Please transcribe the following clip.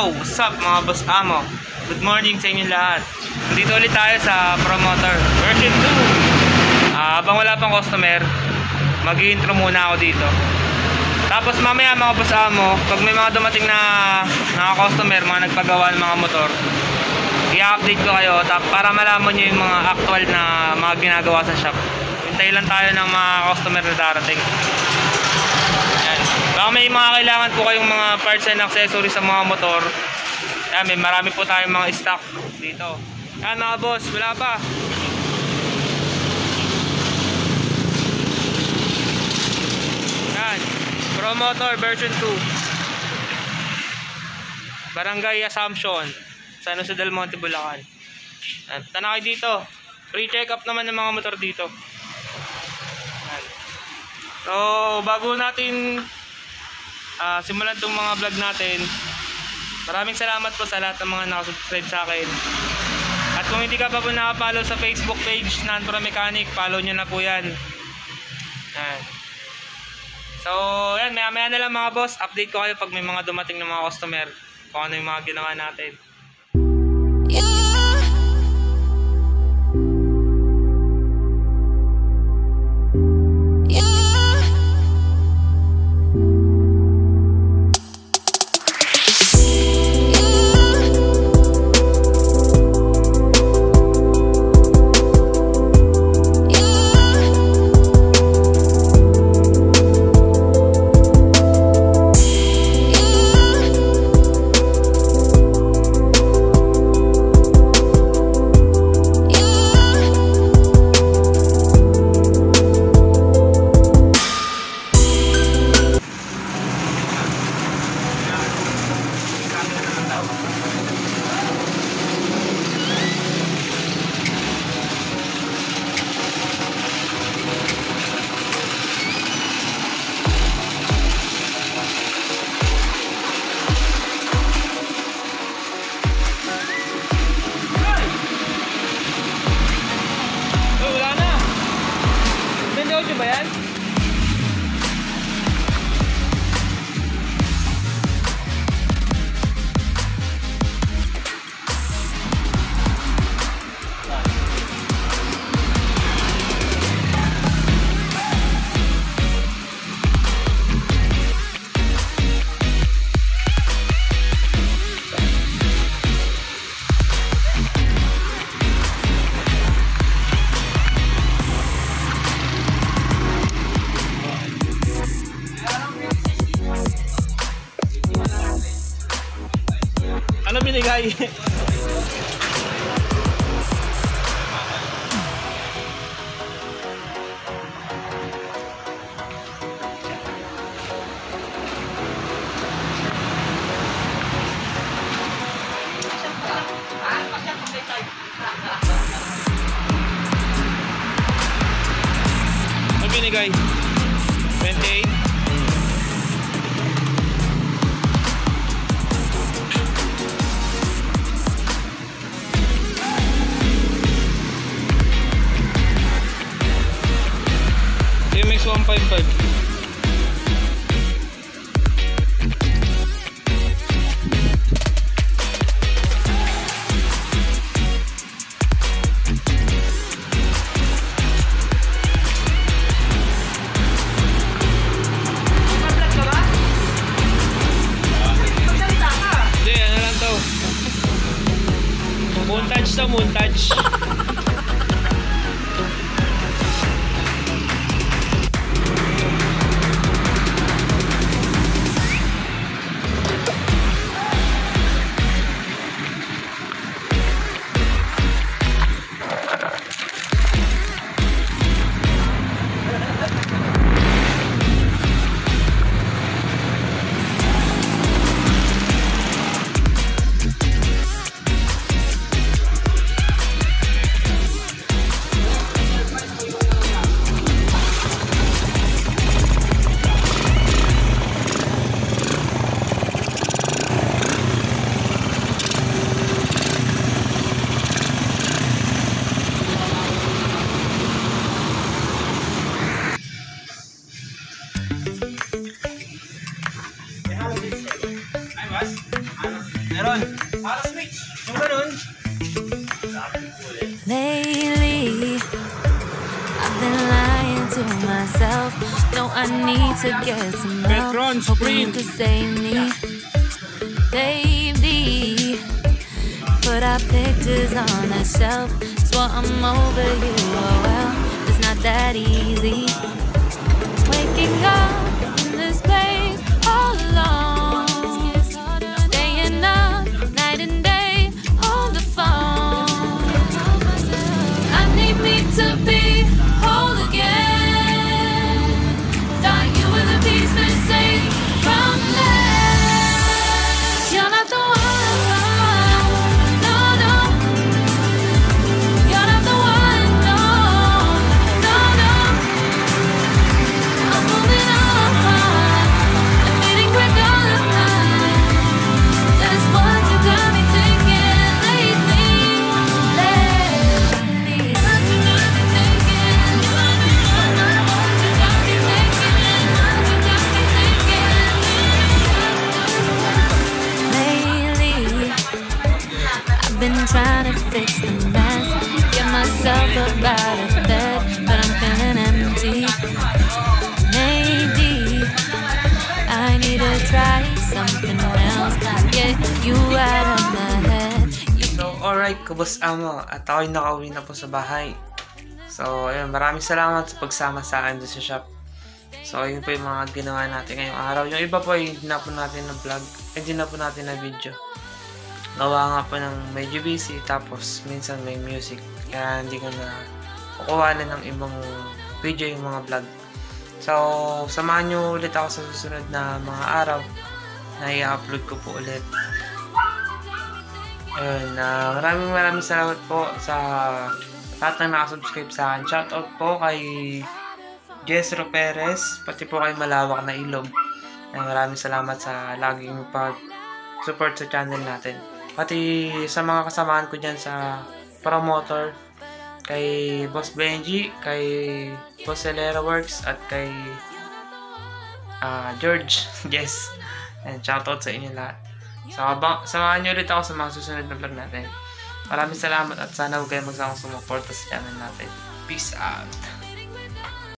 Yo, what's up mga boss amo? Good morning sa inyo lahat. Dito ulit tayo sa PROMOTOR version 2. Habang wala pang customer, mag-i-intro muna ako dito. Tapos mamaya mga boss amo, pag may mga dumating na customer, mga nagpagawa ng mga motor, i-update ko kayo para malaman nyo yung mga actual na mga ginagawa sa shop. Hintay lang tayo ng mga customer na darating. Yan. Baka may mga kailangan po kayong mga parts and accessories sa mga motor. Yan, may marami po tayong mga stock dito. Yan mga boss, wala pa. Yan, PROMOTOR version 2. BRGY Assumption, San Jose del Monte, BULACAN. Tanakay dito. Free check-up naman ng mga motor dito. Yan. So, bago natin simulan itong mga vlog natin, maraming salamat po sa lahat ng mga nakasubscribe sa akin. At kung hindi ka pa po nakapollow sa Facebook page Nonpro Mechanic, follow nyo na po yan. Yan. So, yan, maya na lang mga boss. Update ko kayo pag may mga dumating ng mga customer kung ano yung mga ginawa natin. Ba yan? Ano binigay? Ano binigay? 28? TMX 155. Hindi, ano lang to. Montage to, montage. I need to get some help. Hoping you could save me, baby. Put our pictures on a shelf. Swore I'm over you, oh well, it's not that easy. Waking up in this place all alone, staying up night and day on the phone. I need me to be whole again. Thought you were the piece missing from that. You're not the one. Trying to fix the mess, get myself up out of bed, but I'm feeling empty. Maybe I need to try something else, get you out of my head. So alright, Kabos Amo, at ako'y nakauwi na po sa bahay. So ayun, maraming salamat sa pagsama sa akin doon sa shop. So ayun po yung mga ginawa natin ngayong araw. Yung iba po ay hindi na po natin na vlog, hindi na po natin na video. Gawa nga po ng medyo busy, tapos minsan may music, kaya hindi ko na kukuhanan ng ibang video yung mga vlog. So samahan nyo ulit ako sa susunod na mga araw na i-upload ko po ulit. Ayun, maraming salamat po sa lahat ng nakasubscribe sa akin. Shoutout po kay Jessro Perez, pati po kay Malawak na Ilog. Maraming salamat sa laging pag-support sa channel natin. Pati sa mga kasamahan ko dyan sa Promotor, kay Boss BRGY, kay Boss Celera Works, at kay George. Yes. And shoutout sa inyo lahat. So, samahan nyo ulit ako sa mga susunod na vlog natin. Maraming salamat at sana huwag kayo magsama sumuporta sa channel natin. Peace out.